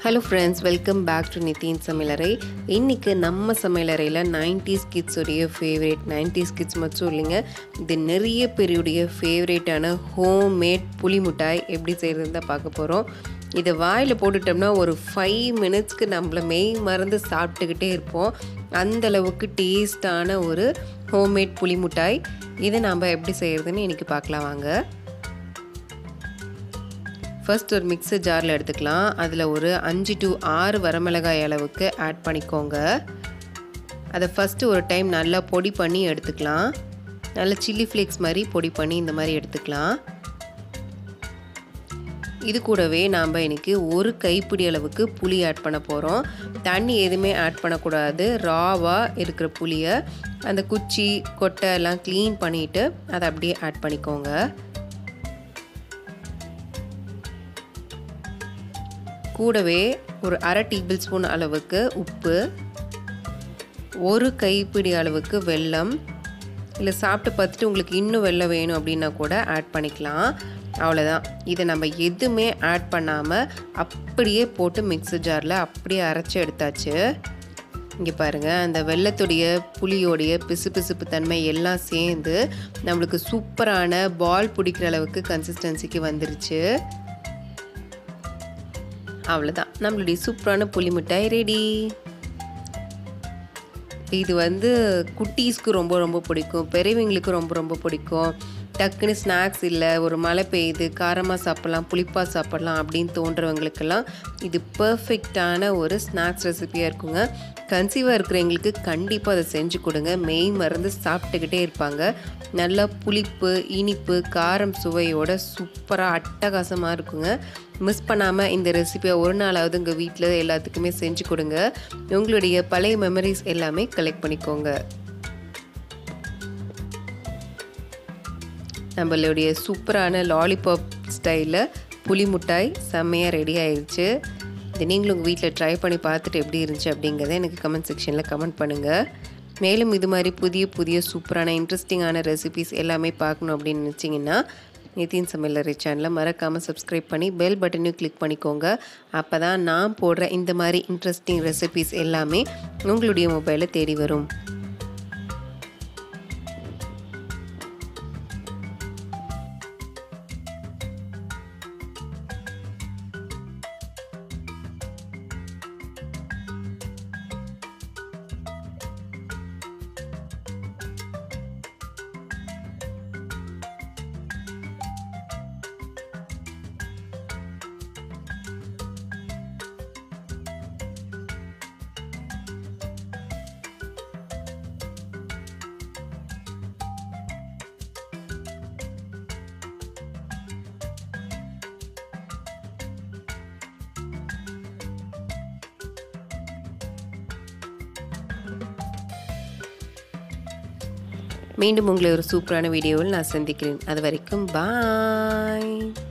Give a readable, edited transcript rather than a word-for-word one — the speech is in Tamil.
Hello friends, welcome back to Nithin's சமையலறை. இன்னைக்கு நம்ம சமையலறையில 90s kids உடைய ஃபேவரட் 90s kids மட்டும் இல்லைங்க, இது நிறைய பேருடைய ஃபேவரட்டான ஹோம்மேட் புளி மிட்டாய் எப்படி செய்யறதுன்னு தான் பார்க்க போறோம். இதை வாயில போட்டுட்டோம்னா ஒரு 5 மினிட்ஸ்க்கு நம்மள மெய் மறந்து சாப்பிட்டுக்கிட்டே இருப்போம். அந்த அளவுக்கு டேஸ்டான ஒரு ஹோம்மேட் புளி மிட்டாய். இதை நாம எப்படி செய்யறதுன்னு இன்னைக்கு பார்க்கலாம் வாங்க. ஃபர்ஸ்ட் ஒரு மிக்ஸர் ஜாரில் எடுத்துக்கலாம். அதில் ஒரு 5 to 6 வரமிளகாய் அளவுக்கு ஆட் பண்ணிக்கோங்க. அதை ஃபஸ்ட்டு ஒரு டைம் நல்லா பொடி பண்ணி எடுத்துக்கலாம். நல்லா சில்லி ஃப்ளேக்ஸ் மாதிரி பொடி பண்ணி இந்த மாதிரி எடுத்துக்கலாம். இது கூடவே நாம் இன்றைக்கி ஒரு கைப்பிடி அளவுக்கு புளி ஆட் பண்ண போகிறோம். தண்ணி எதுவுமே ஆட் பண்ணக்கூடாது. ராவாக இருக்கிற புளியை அந்த குச்சி கொட்டை எல்லாம் க்ளீன் பண்ணிவிட்டு அதை அப்படியே ஆட் பண்ணிக்கோங்க. கூடவே ஒரு அரை டேபிள் ஸ்பூன் அளவுக்கு உப்பு, ஒரு கைப்பிடி அளவுக்கு வெல்லம், இல்லை சாப்பிட்டு பார்த்துட்டு உங்களுக்கு இன்னும் வெல்லம் வேணும் அப்படின்னா கூட ஆட் பண்ணிக்கலாம். அவ்வளோதான். இதை நம்ம எதுவுமே ஆட் பண்ணாமல் அப்படியே போட்டு மிக்ஸர் ஜாரில் அப்படியே அரைச்சி எடுத்தாச்சு. இங்கே பாருங்கள், அந்த வெல்லத்துடைய புளியோடைய பிசுபிசுப்பு தன்மை எல்லாம் சேர்ந்து நம்மளுக்கு சூப்பரான பால் பிடிக்கிற அளவுக்கு கன்சிஸ்டன்சிக்கு வந்துருச்சு. அவ்வளோதான், நம்மளுடைய சூப்பரான புளி மிட்டாய் ரெடி. இது குட்டீஸ்க்கு ரொம்ப ரொம்ப பிடிக்கும், பெரியவங்களுக்கு ரொம்ப ரொம்ப பிடிக்கும். டக்குன்னு ஸ்நாக்ஸ் இல்லை, ஒரு மழை பெய்யுது, காரமாக சாப்பிட்லாம், புளிப்பாக சாப்பிட்லாம் அப்படின்னு தோன்றவங்களுக்கெல்லாம் இது பர்ஃபெக்டான ஒரு ஸ்நாக்ஸ் ரெசிபியாக இருக்குங்க. கன்சீவாக இருக்கிறவங்களுக்கு கண்டிப்பாக அதை செஞ்சு கொடுங்க. மெய் மறந்து சாப்பிட்டுக்கிட்டே இருப்பாங்க. நல்லா புளிப்பு, இனிப்பு, காரம் சுவையோட சூப்பராக அட்டகாசமாக இருக்குங்க. மிஸ் பண்ணாமல் இந்த ரெசிபியை ஒரு நாளாவது உங்கள் வீட்டில் எல்லாத்துக்குமே செஞ்சு கொடுங்க. உங்களுடைய பழைய மெமரிஸ் எல்லாமே கலெக்ட் பண்ணிக்கோங்க. நம்மளுடைய சூப்பரான லாலிபாப் ஸ்டைலில் புளி மிட்டாய் செம்மையாக ரெடி ஆயிடுச்சு. இது நீங்களும் உங்கள் வீட்டில் ட்ரை பண்ணி பார்த்துட்டு எப்படி இருந்துச்சு அப்படிங்கிறத எனக்கு கமெண்ட் செக்ஷனில் கமெண்ட் பண்ணுங்கள். மேலும் இது மாதிரி புதிய புதிய சூப்பரான இன்ட்ரெஸ்டிங்கான ரெசிபிஸ் எல்லாமே பார்க்கணும் அப்படின்னு நினச்சிங்கன்னா நிதின் சமையலறை சேனலை மறக்காமல் சப்ஸ்கிரைப் பண்ணி பெல் பட்டனையும் கிளிக் பண்ணிக்கோங்க. அப்போ தான் நான் போடுற இந்த மாதிரி இன்ட்ரெஸ்டிங் ரெசிபிஸ் எல்லாமே உங்களுடைய மொபைலில் தேடி வரும். மீண்டும் உங்களை ஒரு சூப்பரான வீடியோவில் நான் சந்திக்கிறேன். அது வரைக்கும் பாய்.